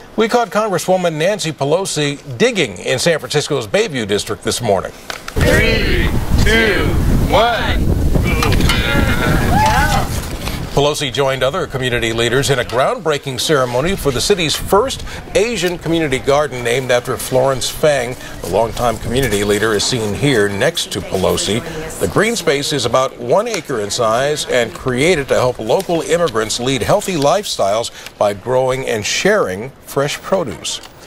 We caught Congresswoman Nancy Pelosi digging in San Francisco's Bayview District this morning. 3, 2, 1. Pelosi joined other community leaders in a groundbreaking ceremony for the city's first Asian community garden named after Florence Fang. The longtime community leader is seen here next to Pelosi. The green space is about 1 acre in size and created to help local immigrants lead healthy lifestyles by growing and sharing fresh produce.